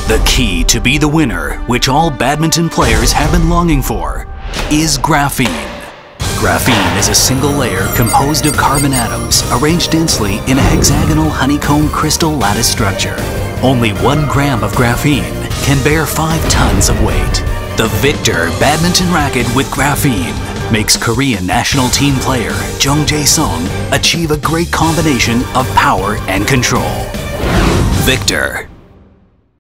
The key to be the winner, which all badminton players have been longing for, is graphene. Graphene is a single layer composed of carbon atoms arranged densely in a hexagonal honeycomb crystal lattice structure. Only 1 gram of graphene can bear 5 tons of weight. The Victor badminton racket with graphene makes Korean national team player Jung Jae-sung achieve a great combination of power and control. Victor.